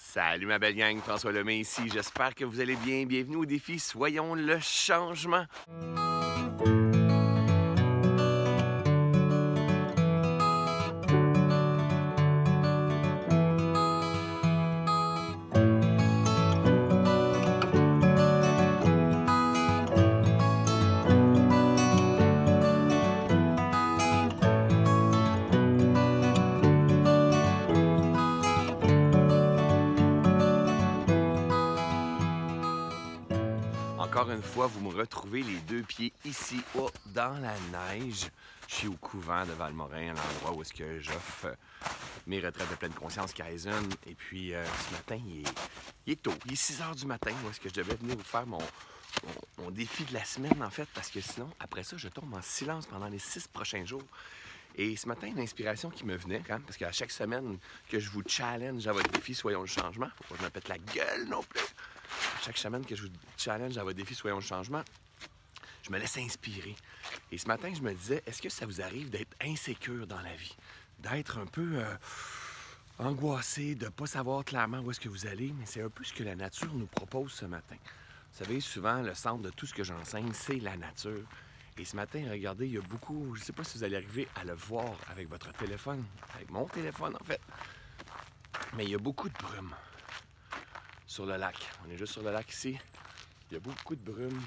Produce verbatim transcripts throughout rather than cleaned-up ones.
Salut ma belle gang, François Lemay ici. J'espère que vous allez bien. Bienvenue au défi Soyons le changement. Encore une fois, vous me retrouvez les deux pieds ici, oh, dans la neige. Je suis au couvent de Valmorin, à l'endroit où est-ce que j'offre mes retraites de pleine conscience Kaizen. Et puis, euh, ce matin, il est, il est tôt. Il est six heures du matin, où est-ce que je devais venir vous faire mon, mon, mon défi de la semaine, en fait, parce que sinon, après ça, je tombe en silence pendant les six prochains jours. Et ce matin, une inspiration qui me venait, quand même, parce qu'à chaque semaine que je vous challenge à votre défi Soyons le changement, faut pas que je me pète la gueule non plus. Chaque semaine que je vous challenge à votre défi Soyons le changement, je me laisse inspirer. Et ce matin, je me disais, est-ce que ça vous arrive d'être insécure dans la vie? D'être un peu euh, angoissé, de ne pas savoir clairement où est-ce que vous allez, mais c'est un peu ce que la nature nous propose ce matin. Vous savez, souvent, le centre de tout ce que j'enseigne, c'est la nature. Et ce matin, regardez, il y a beaucoup, je ne sais pas si vous allez arriver à le voir avec votre téléphone, avec mon téléphone en fait, mais il y a beaucoup de brume sur le lac. On est juste sur le lac ici. Il y a beaucoup de brume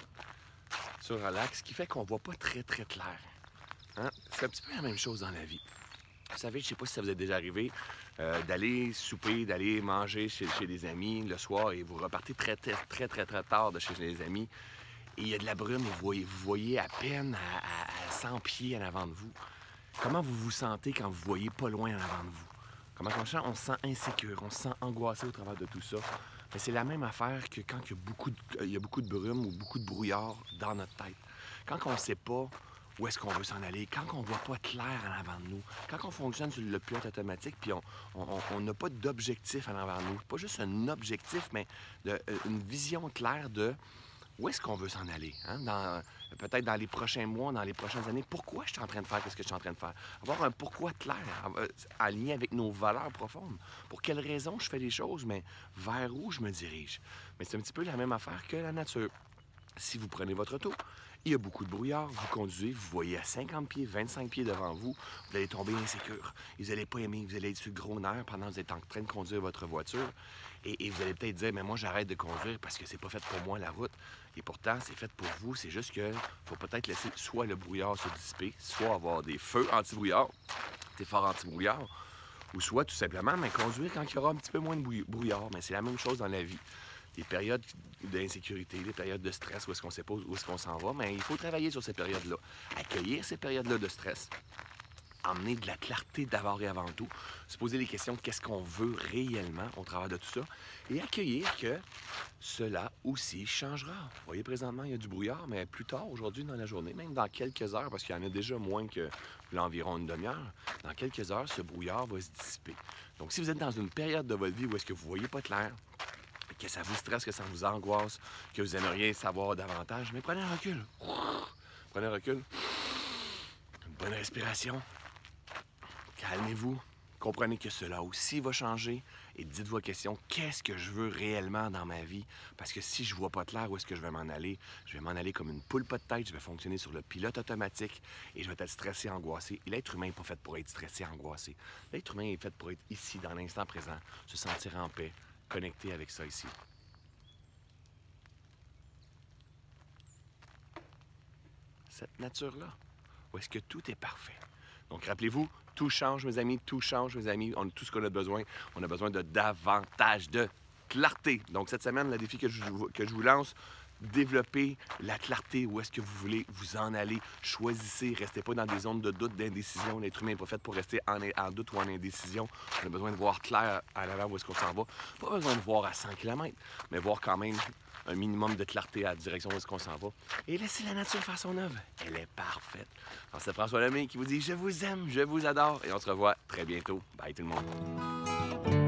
sur le lac, ce qui fait qu'on ne voit pas très, très clair. Hein? C'est un petit peu la même chose dans la vie. Vous savez, je ne sais pas si ça vous est déjà arrivé euh, d'aller souper, d'aller manger chez, chez des amis le soir et vous repartez très, très, très, très, très tard de chez les amis. Et il y a de la brume, vous voyez, vous voyez à peine à, à, à cent pieds en avant de vous. Comment vous vous sentez quand vous voyez pas loin en avant de vous? Comment on se sent? On se sent insécure, on se sent angoissé au travers de tout ça. Mais c'est la même affaire que quand il y a beaucoup de, il y a beaucoup de brume ou beaucoup de brouillard dans notre tête. Quand on ne sait pas où est-ce qu'on veut s'en aller, quand on ne voit pas clair en avant de nous, quand on fonctionne sur le pilote automatique, puis on n'a pas d'objectif en avant de nous, pas juste un objectif, mais de, une vision claire de où est-ce qu'on veut s'en aller, hein? Dans, peut-être dans les prochains mois, dans les prochaines années, pourquoi je suis en train de faire ce que je suis en train de faire? Avoir un pourquoi clair, aligné avec nos valeurs profondes. Pour quelles raisons je fais les choses, mais vers où je me dirige. Mais c'est un petit peu la même affaire que la nature. Si vous prenez votre auto, il y a beaucoup de brouillard, vous conduisez, vous voyez à cinquante pieds, vingt-cinq pieds devant vous, vous allez tomber insécure. Vous n'allez pas aimer, vous allez être sur le gros nerf pendant que vous êtes en train de conduire votre voiture. Et, et vous allez peut-être dire, mais moi j'arrête de conduire parce que c'est pas fait pour moi la route. Et pourtant, c'est fait pour vous, c'est juste que faut peut-être laisser soit le brouillard se dissiper, soit avoir des feux anti-brouillard, des phares anti-brouillard, ou soit tout simplement mais conduire quand il y aura un petit peu moins de brouillard. Mais c'est la même chose dans la vie. Des périodes d'insécurité, des périodes de stress, où est-ce qu'on sait pas où est-ce qu'on s'en va, mais il faut travailler sur ces périodes-là. Accueillir ces périodes-là de stress, emmener de la clarté d'abord et avant tout, se poser les questions de qu'est-ce qu'on veut réellement au travers de tout ça, et accueillir que cela aussi changera. Vous voyez, présentement, il y a du brouillard, mais plus tard, aujourd'hui, dans la journée, même dans quelques heures, parce qu'il y en a déjà moins que l'environ une demi-heure, dans quelques heures, ce brouillard va se dissiper. Donc, si vous êtes dans une période de votre vie où est-ce que vous ne voyez pas clair, que ça vous stresse, que ça vous angoisse, que vous aimeriez savoir davantage, mais prenez un recul. Prenez un recul. Une bonne respiration. Calmez-vous. Comprenez que cela aussi va changer et dites vos questions. Qu'est-ce que je veux réellement dans ma vie? Parce que si je ne vois pas clair où est-ce que je vais m'en aller, je vais m'en aller comme une poule pas de tête, je vais fonctionner sur le pilote automatique et je vais être stressé, angoissé. Et l'être humain n'est pas fait pour être stressé, angoissé. L'être humain est fait pour être ici, dans l'instant présent, se sentir en paix, connecté avec ça ici. Cette nature-là, où est-ce que tout est parfait. Donc, rappelez-vous, tout change, mes amis, tout change, mes amis. On a tout ce qu'on a besoin. On a besoin de davantage de clarté. Donc, cette semaine, le défi que je, que je vous lance, développez la clarté. Où est-ce que vous voulez vous en aller? Choisissez. Restez pas dans des zones de doute, d'indécision. L'être humain n'est pas fait pour rester en, en doute ou en indécision. On a besoin de voir clair à l'avant où est-ce qu'on s'en va. Pas besoin de voir à cent kilomètres, mais voir quand même un minimum de clarté à la direction où est-ce qu'on s'en va. Et laissez la nature faire son œuvre. Elle est parfaite. Alors, c'est François Lemay qui vous dit « Je vous aime, je vous adore » et on se revoit très bientôt. Bye tout le monde.